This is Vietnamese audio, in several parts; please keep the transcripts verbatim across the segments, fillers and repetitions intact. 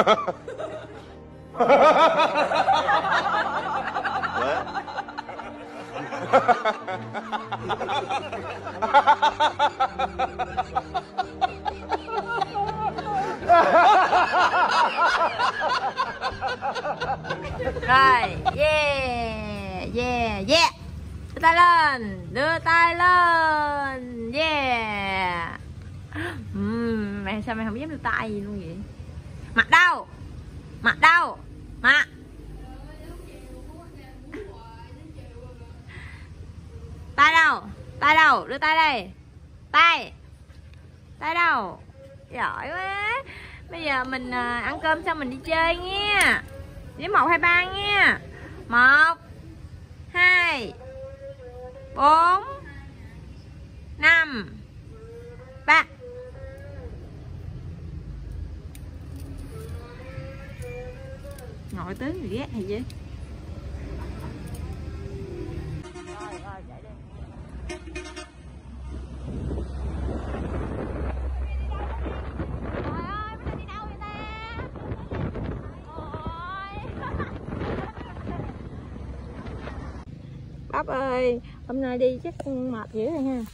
Rồi, yeah, yeah, yeah. Đưa tay lên, đưa tay lên, yeah. uhm, Mày sao mày không dám đưa tay gì luôn vậy? Mặt đâu? Mặt đâu? Mặt. Tay đâu? Tay đâu? Đưa tay đây. Tay. Tay đâu? Giỏi quá. Bây giờ mình ăn cơm xong mình đi chơi nha. Với một hai ba nha. Một, hai, bốn, năm, ba. Ngồi tướng người ghét hay gì? Bắp ơi, hôm nay đi chắc mệt dữ rồi ha.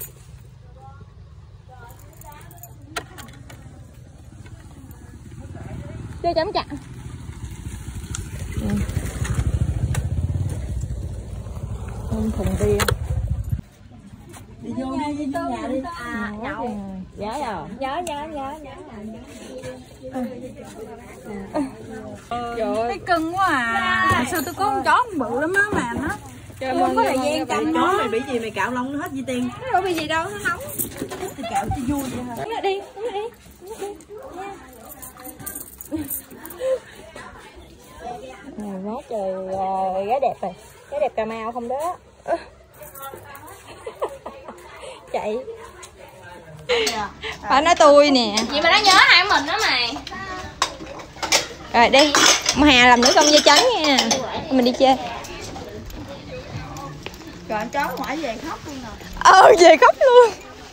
Chơi chấm chặt. Ừ. Không thùng bia. Đi vô đi, đi vô nhà đi. À, nhậu. Nhớ rồi. Nhớ, nhớ, nhớ, nhớ. Trời ơi. Thấy cưng quá à. Sao tôi có con chó con bự lắm á mà nó. Trời ơi, không có thời gian chăm nó. Mày bị gì mày cạo lông nó hết gì tiền. Nó đâu bị gì đâu, nó không. Thì cạo cho vui vậy hả? Uống đi, uống đi. Này quá trời uh, gái đẹp rồi. Gái đẹp Cà Mau không đó. Chạy. Phải nói tôi nè. Vậy mà nó nhớ hai mình đó mày. Rồi đi. Hà làm nữ công dây trắng nha. Mình đi chơi. Rồi anh chó ngoại về khóc luôn rồi. Ờ về khóc luôn.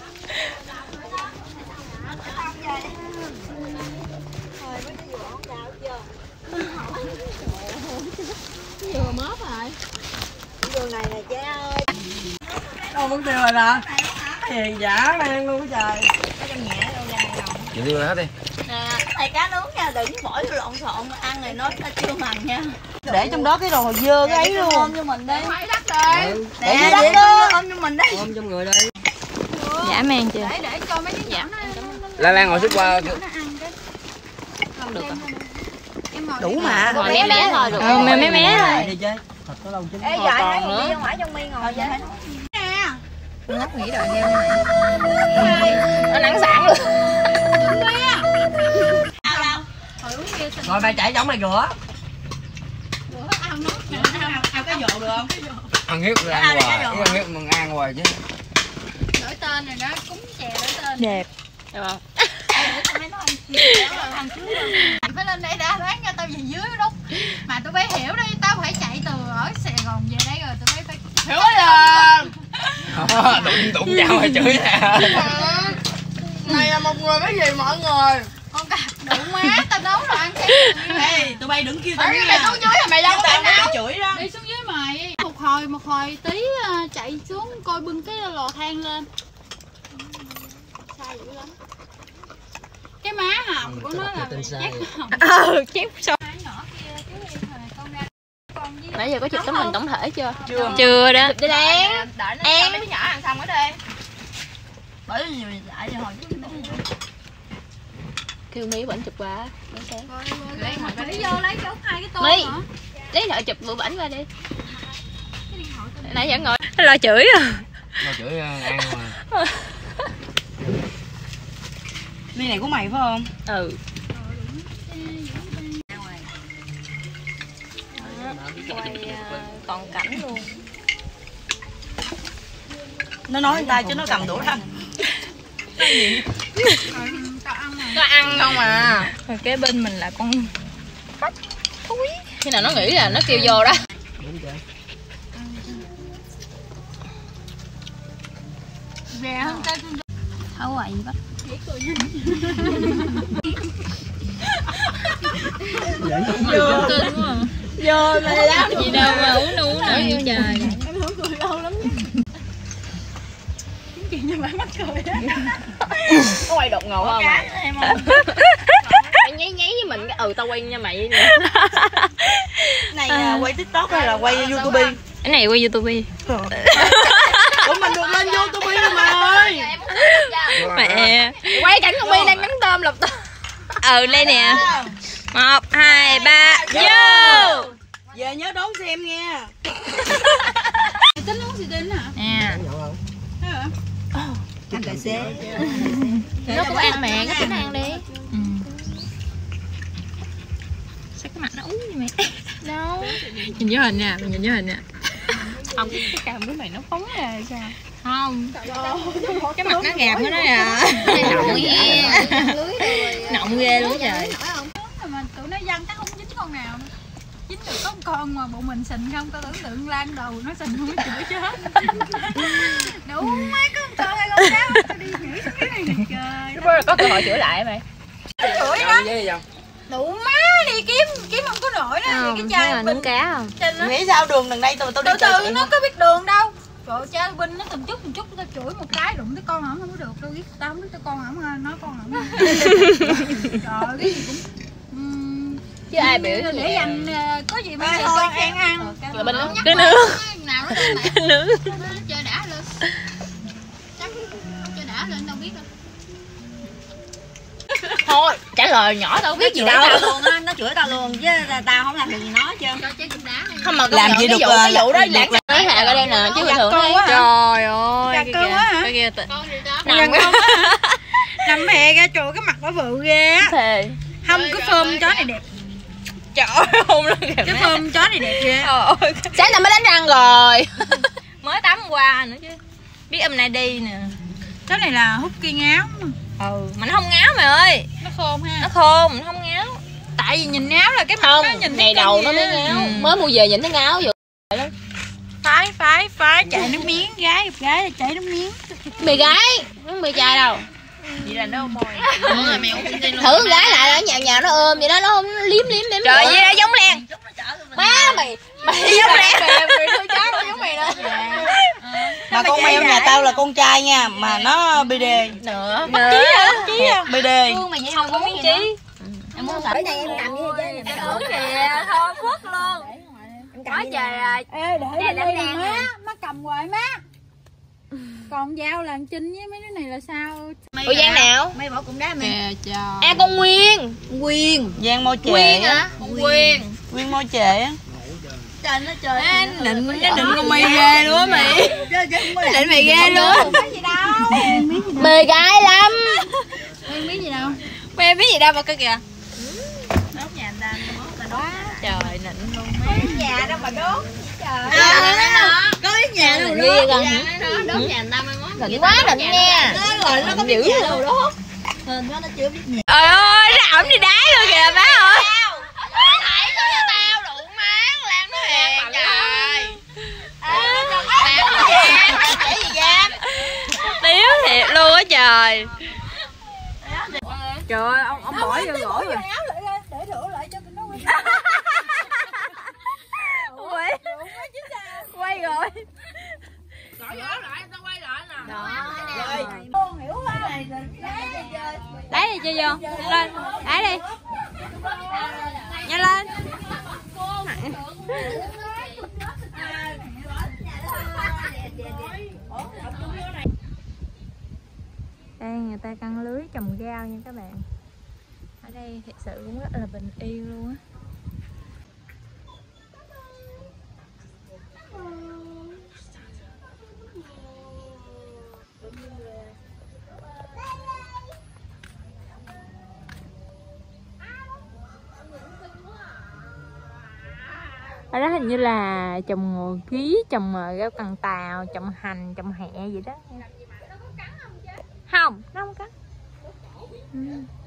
Vừa móp rồi. Đường này nè cha ơi. Đâu mất tiêu rồi nè. Hiền giả đang luôn trời. Ở trong nhà đâu ra đâu. Chị đưa hết đi. Nè, thầy cá nướng nha, đừng bỏ vô lộn xộn ăn này nó chưa mặn nha. Để trong đó cái đồ dơ cái ấy luôn. Ôm cho mình đi. Phải đất đi. Để dưới đất đó. Ôm cho mình đi. Ôm trong người đây. Dạ mang chưa? Để để cho mấy đứa nhỏ nó Lan Lan ngồi xích qua. không được à. Đủ mà. Ngồi mé mé thôi được. Ờ mé mé mé thôi. Đi chơi. Thật có lâu chứ. Ê dạ thấy còn đi ra ngoài trong mi ngồi vậy. Nè. Ngốc nghĩ đòi heo này. Nó nắng sẵn luôn. Rồi mày chạy giống mày rửa. Ăn cái dồ được không? Ăn hiếp rồi ăn hoài. Ăn hiếp mừng ăn hoài chứ. Đổi tên rồi đó, cúng chè đổi tên. Đẹp. Được không? Anh phải lên đây đã đoán cho tao về dưới đó. Mà tụi bay hiểu đi, tao phải chạy từ ở Sài Gòn về đây rồi tụi bay phải hiểu rồi. Đụng đụng nhau hay chửi nè. Này là một người cái gì mọi người. Con cặp đụng má, tao nấu rồi ăn cái. Ê, tụi bay đừng kêu tao Mày xuống dưới rồi mày đâu có tao nấu. chửi đó. Đi xuống dưới mày. Một hồi một hồi tí chạy xuống coi bưng cái lò than lên. Sai dữ lắm. Cái má hồng của nó là chép hồng. Ờ chép sao? Nãy giờ có chụp tấm hình tổng thể chưa? Chưa. Chưa đó. Đi đen. Đợi nó cho mấy đứa nhỏ ăn xong ở đây. Bởi vì nhiều lại hồi chứ. Kêu Mỹ bảnh chụp qua. Lấy vô lấy chốt hai cái tô. Mỹ, lấy thợ chụp bữa bảnh qua đi. Nãy giờ ngồi. Nó lo chửi à. Nó chửi ăn mà. Ly này của mày phải không? Ừ. Quay toàn cảnh luôn. Nó nói người ta chứ nó cầm đũa thanh. Nó ăn không à. Rồi kế bên mình là con bắp thúi. Khi nào nó nghĩ là nó kêu vô đó. Về không ta thấu quậy bắp. Vô cưng quá. Vô mày lắm. Gì đâu mà uống uống nào vậy trời. Em không cười lâu lắm nha. Chuyện cho mày mắc cười đó. Có quay đột ngột không mày? Em không. Mày nháy nháy với mình cái ừ tao quen nha mày. Này à, quay TikTok hay là quay YouTube? Cái này quay YouTube. Ủa mình được lên YouTube rồi mà ơi. Mẹ quay cảnh con Bi đang nắng tôm lục tôm. Ừ đây nè. Một hai ba vô. Về nhớ đón xem nha. Tính uống xì tin hả? Nè. Anh tài xế. Nó cũng ăn mẹ, nó cũng ăn đi. Ừ. Sao cái mặt nó úng như mày? Đâu. Nhìn vô hình nè, mình nhìn vô hình nè. Không, cái cằm của mày nó phóng ra sao? Không. Cái mặt nó gạp của nó à. Nọng ghê. Nọng ghê luôn trời. Mà tụi nó văng chắc không dính con nào. Dính được có một con mà bộ mình xịn không, tao tưởng tượng lan đầu nó xịn không có chịu chết. Đủ mấy con con hay con cáo tao đi nhảy xuống cái này trời. Có có cơ hội chữa lại mày. Chửi đó. Đủ má đi kiếm kiếm không có nổi đó. Cái chai nướng cá không? Nghĩ sao đường đằng đây tụi tao đi từ từ nó có biết đường đâu. Trời ơi, cha Binh nó từng chút từng chút tao chửi một cái đụng tới con hổng không có được đâu, biết tao không biết tới con hổng nói con hổng. Trời cái gì cũng uhm, chứ ai biểu để để dành có gì mà thôi khen ăn. Là Binh cái nướng. Nào nó cái nướng. chơi đã lên. Chắc chơi đã lên đâu biết đâu. Thôi trả lời nhỏ tao biết gì đâu Luôn á, nó chửi tao luôn chứ tao không làm được gì nó chứ. Cho chơi cục đá này. Không mà làm gì được cái vụ cái vụ đó lãng cái hạ ở đây nè chứ bình thường đấy. Trời ơi. Gạt con quá hả? Cái kia tịnh. Con gì đó. Nằm nằm hè ra trời cái mặt nó bự ghê á. Thề. Không cái phơm chó này đẹp. Trời ơi hôn lên kìa. Cái phơm chó này đẹp ghê. Trời ơi. Sáng nay mới đánh răng rồi. Mới tắm qua nữa chứ. Biết hôm nay đi nè. Cái này là hút kia ngáo. Ừ mà nó không ngáo mày ơi. Nó khôn ha. Nó khôn, nó không ngáo. Tại vì nhìn ngáo là cái mặt không, nó nhìn ngày đầu nó mới ngáo. Ừ. Mới mua về nhìn thấy ngáo vậy. Phái phái phái chạy nước miếng, gái gặp gái là chạy nước miếng. Mì gái, không mì trai đâu. Vậy là nó mồi. Thử con gái lại ở nhà nhà nó ôm vậy đó, nó không liếm liếm liếm. Trời vậy đó giống Len. Má mày, mày giống Len. Mày nuôi chó nó giống mày đó. Mà con mèo nhà tao là con trai nha, mà nó bê đê. Nữa. Bắt chí hả? Bắt chí hả? bê đê. Không có miếng chí. Em muốn ở đây em cầm như vậy chứ. Em kìa, thôi khuất luôn. Quá trời rồi. Ê để bên đây nè má, má cầm hoài má. Còn dao là Trinh với mấy đứa này là sao? Ủa Giang nào? Mày bỏ cục đá mày. Kìa trời. À con Nguyên. Nguyên. Giang môi trệ. Nguyên hả? Nguyên. Nguyên môi trệ á. Trời nó trời. Nó định nó định con mày ghê luôn á mày. Nó định mày ghê luôn. Gì đâu. Mày gái lắm. Em biết gì đâu. Mày biết gì đâu mà cơ kìa. Đốt nhà người ta đốt là Trời nịnh luôn má. Nhà đâu mà đốt. Trời. À, có cái nhà đâu ghê gần. Đốt nhà người ta mai mốt. Định quá định nha. Rồi nó có biết gì đâu đốt. Hên quá nó chưa biết nhà. Trời ơi, nó ẩm đi đá luôn kìa má ơi. Thấy nó cho tao đụng máng Lan nó hèn trời. Tiếu thiệt luôn á trời. Trời ơi, ông ông bỏ vô gỗ rồi. Để rửa lại cho tụi nó quay. Quay. Quay rồi. Gọi rửa lại tao quay lại nè. Rồi. Con hiểu quá. Đáy đi chơi vô. Lên. Đáy đi. Nhanh lên. Đây người ta căng lưới trồng rau nha các bạn. Ở đây thật sự cũng rất là bình yên luôn á. Ở đó hình như là trồng ngò ký, trồng rau cần tàu, trồng hành, trồng hẹ gì đó. Không, nó không cắn. Ừ.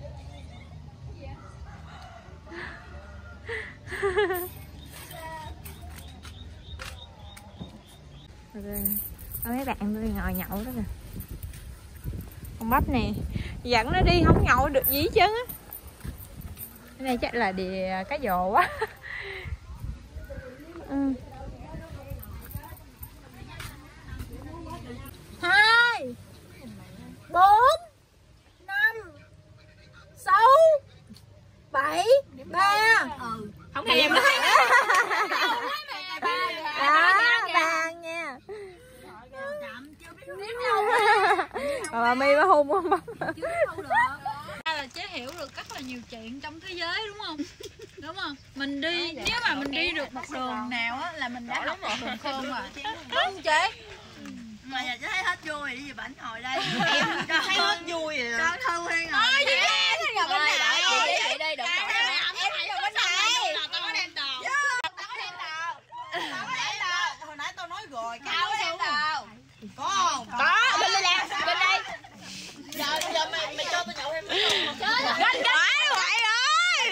Rồi, mấy bạn tôi ngồi nhậu đó kìa. Con bắp nè, dẫn nó đi không nhậu được gì hết trơn á. Cái này chắc là đìa cá dồ quá. Ừ. Hai, bốn, năm, sáu, bảy, ba. Ừ. Không nghe em nói. Đó, bàn nha. Mà bà My bà hôn không bấm. Là chế hiểu được rất là nhiều chuyện trong thế giới đúng không? Đúng không? Mình đi, nếu mà mình đi được một đường nào á là mình đã học một đường khôn rồi. Đúng không chế? Mà giờ thấy hết vui rồi, đi về bảnh ngồi đây. Em thấy hết vui rồi. Cho thư hay ngồi. Ôi gì thế? Thế ngồi bên này. Vậy đây đừng hỏi. Em ngồi bên này. Tao có đem đồ. Tao có đem đồ. Tao có đem đồ. Hồi nãy tao nói rồi. Tao có đem đồ. Có không? Có, bên đây nè, bên đây. Giờ giờ mày mày cho tao nhậu thêm miếng không? Chết rồi. Quậy rồi.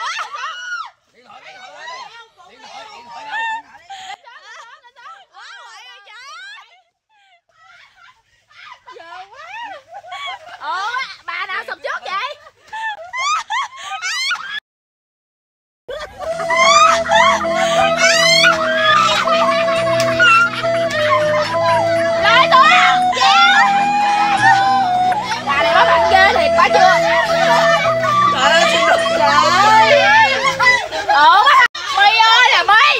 Ủa, bà nào sụp trước vậy? Lấy tôi không? Bà này có bạn ghê thiệt quá chưa? Trời ơi, xin được. Trời ơi. Ủa, My ơi là My.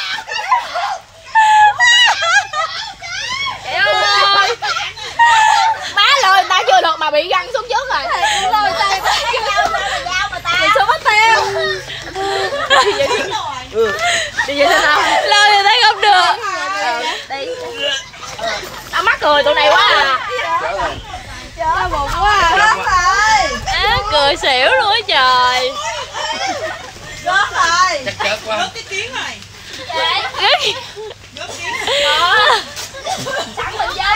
Trời ơi. Má lôi người ta chưa được mà bị găng xuống trước rồi. Lôi người ta mình xuống mất tiêu. Đi vậy sao? Lôi người ta không được. Đi. Tao mắc cười tụi này quá à. Trời buồn quá à. À, cười xỉu luôn á trời. Rớt rồi. Chắc chết quá. Rớt cái tiếng rồi. Rớt Rớt tiếng rồi. sẵn mình chơi.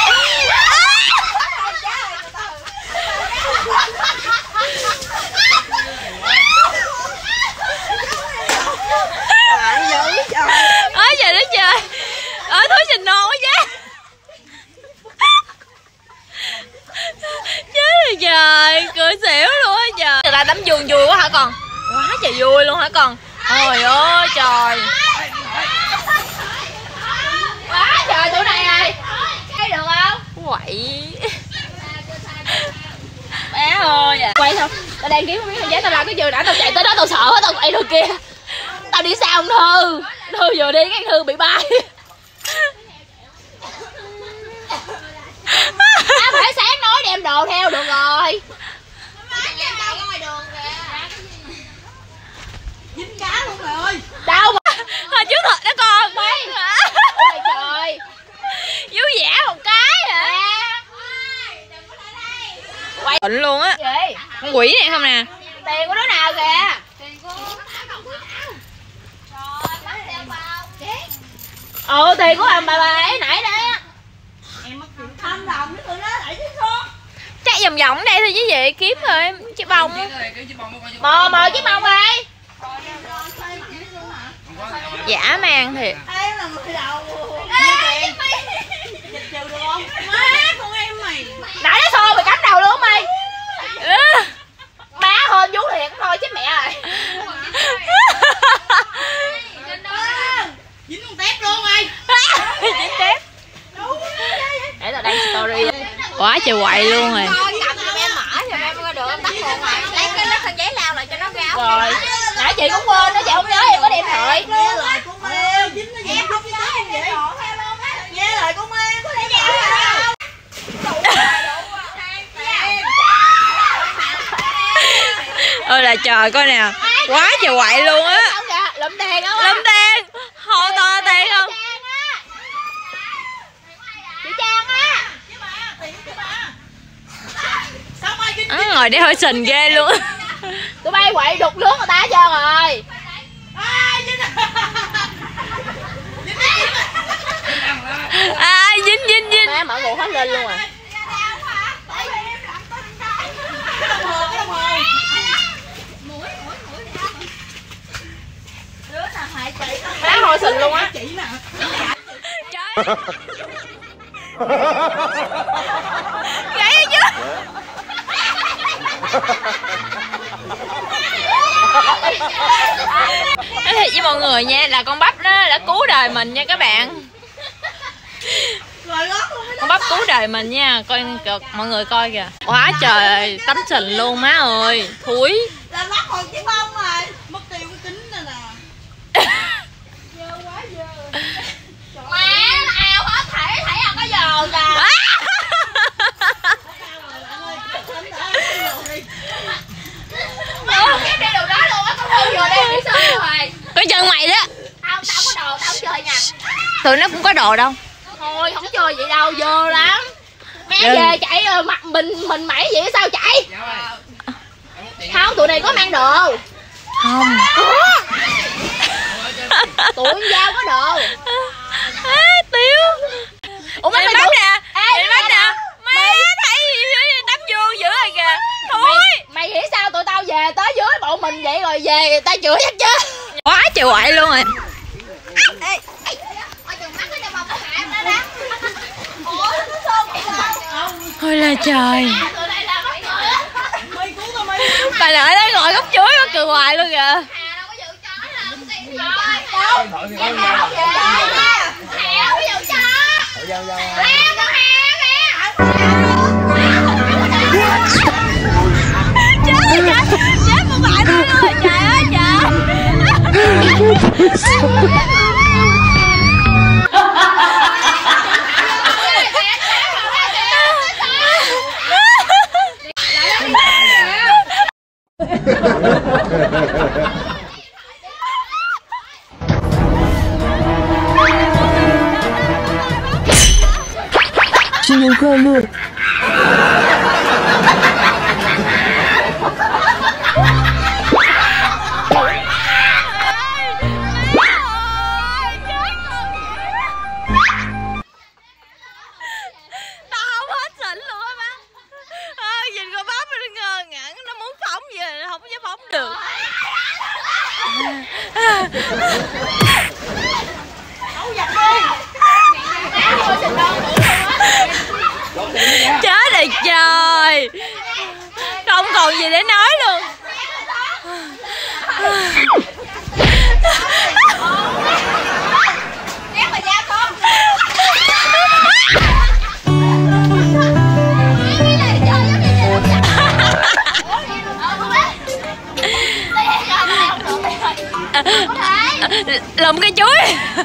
Ôi trời đất trời. Ôi thúi xình non quá chứ. Chết rồi trời, cười xỉu luôn á trời. Người ta tắm vui vui quá hả con? Quá trời vui luôn hả con? Trời ơi trời. Quá trời tụi này này. Thấy được không? Quậy. Bé ơi à. Quay không? Tao đang kiếm không biết thằng giá tao làm cái gì đã tao chạy tới đó tao sợ quá tao quay rồi kìa. Tao đi sao ông Thư? Thư vừa đi cái Thư bị bay. Tao phải sáng nói đem đồ theo được rồi. Dính cá luôn rồi ơi. Đâu mà. Hồi trước thật đó con. Mấy. Ôi trời. Vú giả một cái hả? Quay bệnh luôn á. Gì? Con quỷ này không nè. Tiền của đứa nào kìa? Tiền của Ờ tiền của bà bà ấy nãy đây á. Em mất tiền thăm đồng với tụi nó lại chứ không. Chắc vòng vòng đây thôi chứ gì kiếm rồi chiếc bông. Mò mò chiếc bông đi. Giả man thiệt. Em là người đầu. Dịch trừ được không? Má con em mày. Nãy nó xô mày cắm đầu luôn mày. Ừ. Má hên vú thiệt thôi chứ mẹ rồi. Dính con tép luôn mày. Dính tép. Để tao đăng story. Quá trời quậy luôn rồi. Cầm cho em mở cho em coi được tắt luôn rồi. Lấy cái lớp khăn giấy lao lại cho nó ráo. Rồi. Nãy chị cũng quên đó chị không nhớ em có điện thoại. Nghe lời của em. Em không nhớ em vậy. Nghe lời của em có điện thoại không? Ôi là trời coi nè. Quá trời quậy luôn á. Lụm tiền không? Lụm tiền. Hồ to tiền không? Chị Trang á. À, ngồi để hơi sình ghê luôn. Tụi bay quậy đục nước người ta hết trơn rồi. À dính dính dính. Má mở nguồn hết lên luôn rồi. Má hồi sình luôn á. Trời. Gãy chứ. Nói thiệt với mọi người nha, là con bắp đó đã cứu đời mình nha các bạn. Con bắp cứu đời mình nha, coi mọi người coi kìa. Quá trời tắm sình luôn má ơi, thúi. Là mắt còn chiếc bông rồi, mất tiêu cái kính này nè. Dơ quá dơ. Má nó ao hết thảy thảy ăn có dầu kìa. Mày không biết đi đồ đó luôn á, tao không vừa đem đi sao rồi. Coi chân mày đó. Tao tao có đồ, tao không chơi nha. Tụi nó cũng có đồ đâu. Thôi không chơi vậy đâu, dơ lắm. Má Đừng. về chạy rồi mặt mình mình mẩy vậy sao chạy? Không, tụi này có mang đồ. Không. Tụi con dao có đồ. À, Tiêu. Ủa Mày mày bắp đủ- nè. Ê, Mày bắp nè. Má thấy tắm vuông dữ rồi kìa. Thôi. Mày, mày nghĩ sao tụi tao về tới dưới bọn mình vậy rồi về người ta chửi chắc chứ. Quá trời quậy luôn rồi. Ê, ê, ôi chừng mắt nó cho bông hại nó đó. Ủa, nó sơn vậy sao? Ôi là trời. Tụi này là bắt người á. Bà nội đó ngồi góc chuối nó cười hoài luôn kìa. Hà đâu có vụ chó là không tiền rồi. Đâu? Hà đâu có vụ chó. Hà đâu có vụ chó. Leo con Hà kìa. Chết rồi trời. Chết con bạn tôi luôn rồi trời ơi trời. 新年快乐！ Chết rồi trời. Không còn gì để nói luôn. Kéo mà ra con. Lùm cái chuối.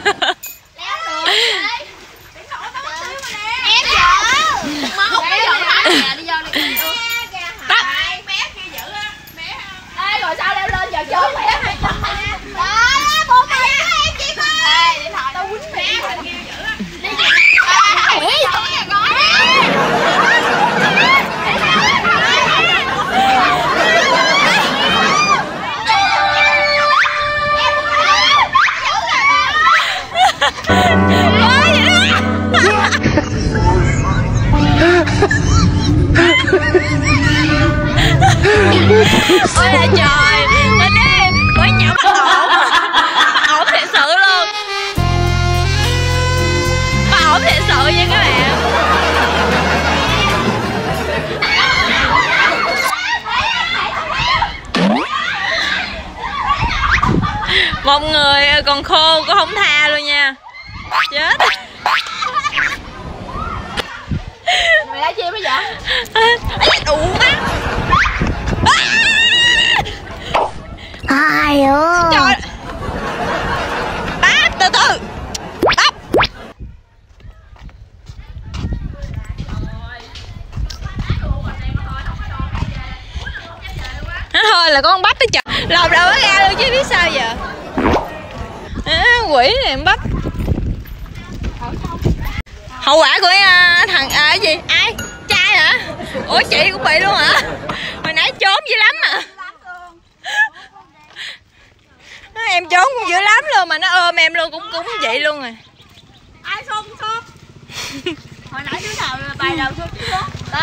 Em vợ. Má không có vợ thả nè, đi vô đi. Bắt. Bé kia giữ á. Ê rồi sao leo lên giờ chơi khỏe hay không? Đó, bố mày em chị con. Ê, điện thoại tao quýnh mẹ thằng kia giữ á. Đi về. Ê, không có nhà gói. Ôi là trời. Lên đi. Mới nhậu ổn. Ổn thiệt sự luôn. Mà ổn thiệt sự nha các bạn. Một người còn khô có không tha luôn nha. Chết. Mày đã chim bây giờ? Ê, đủ má. Ai ơi! Trời. Bắp từ từ. Bắp. Nó thôi là con bắp tới chợ. Lột đầu nó ra luôn chứ biết sao giờ. À, quỷ này em bắp. Hậu quả của uh, thằng à, cái gì? Ai? Trai hả? Ủa chị cũng bị luôn hả? Hồi nãy trốn dữ lắm à. Em trốn cũng dữ lắm luôn mà nó ôm em luôn cũng cũng vậy luôn rồi. Ai xôn xôn. Hồi nãy đứa nào bài đầu xôn chứ đó.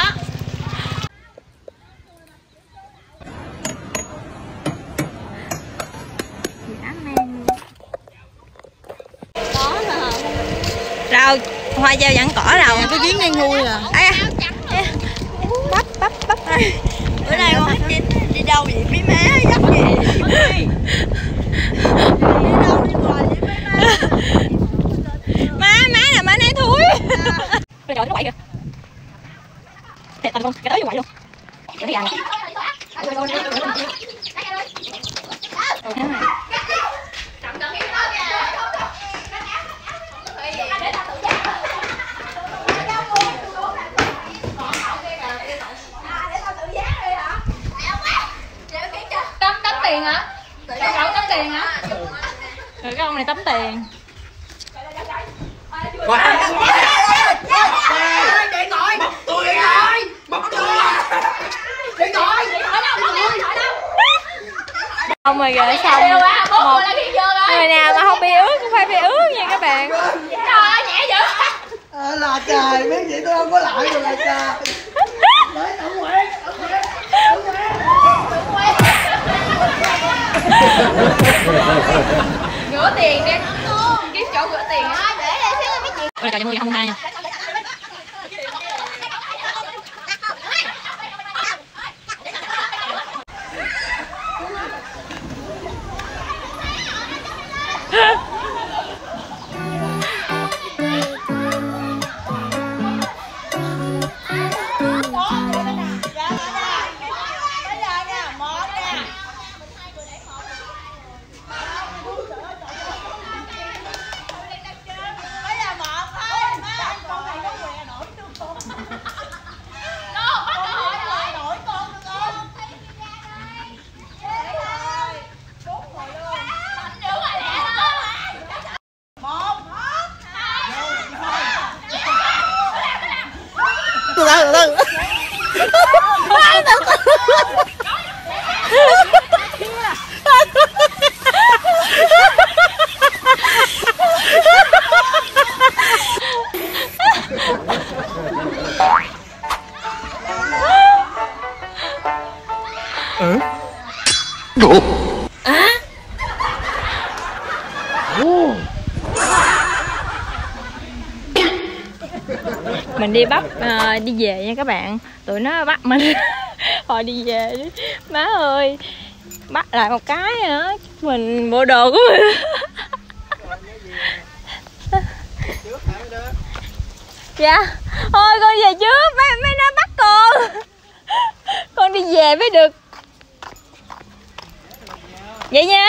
Rau hoa dao dặn cỏ rau. Cái kiến đen thui à. À, bắp bắp bắp. Bữa nay con hết chín. đâu vậy mấy má, dắt gì? Đi đâu đi bò vậy mấy má? Má, má là má nấy thúi. Bây giờ nó quậy kìa. Thiệt tình luôn, cái tới quậy luôn. Cái gà này. Tắm tắm tiền hả? Cậu tắm tiền hả? Rồi cái ông này tắm tiền. Điện thoại bóc tôi điện thoại bóc tôi điện thoại Ông rồi rồi xong một người nào mà không bị ướt cũng phải bị ướt nha các bạn. Trời ơi nhẹ dữ. à, là trời biết vậy tôi không có lại rồi là trời. Đấy tổng nguyện tổng nguyện tổng nguyện Rửa tiền đi. Kiếm chỗ rửa tiền á. Để đây xíu mấy chuyện. Ôi trời, không hai nha. từ từ từ từ À? Mình đi bắt uh, đi về nha các bạn. Tụi nó bắt mình hồi đi về đi. Má ơi, bắt lại một cái nữa mình bộ đồ của mình. Dạ thôi con về trước, mấy mấy nó bắt con. Con đi về mới được. Vậy nha.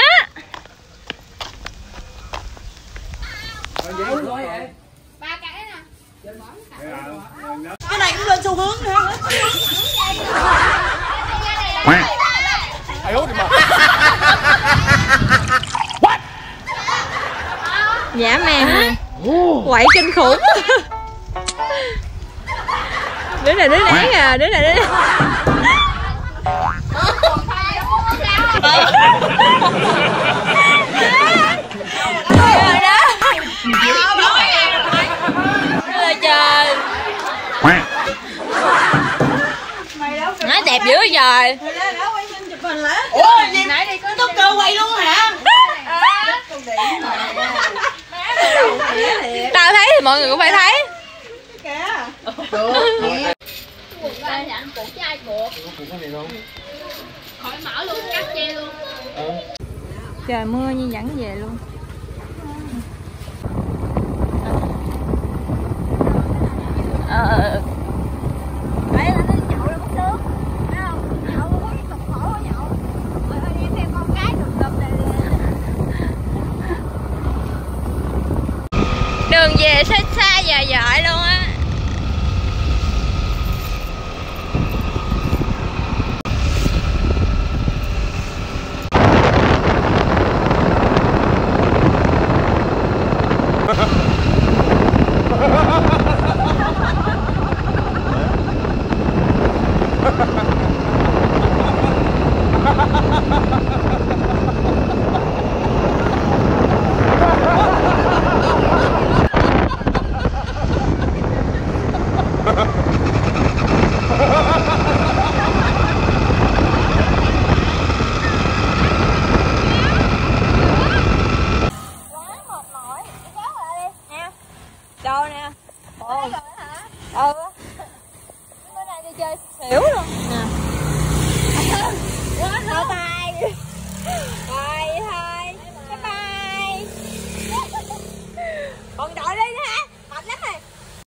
Ba cái nè. Cái này cũng lên xu hướng nữa. ai út đi mà. Dã man này. Quậy kinh khủng. Đứa này đứa nén à, đứa này đứa nén. Rồi đó. Rồi trời. Nói đẹp dữ trời. Ủa gì nãy đi có tóc cơ quay luôn hả? Tao thấy thì mọi người cũng phải thấy. Ba dặn buộc chứ ai buộc. Khỏi mở luôn, cắt che luôn. Trời mưa như dẫn về luôn. Ờ. Đấy là nó nhậu là mất nước. Thấy không? Nhậu có cái cục khổ ở nhậu. Rồi thôi đi xem con cái đừng đâm này. Đường về xa xa dời dợi luôn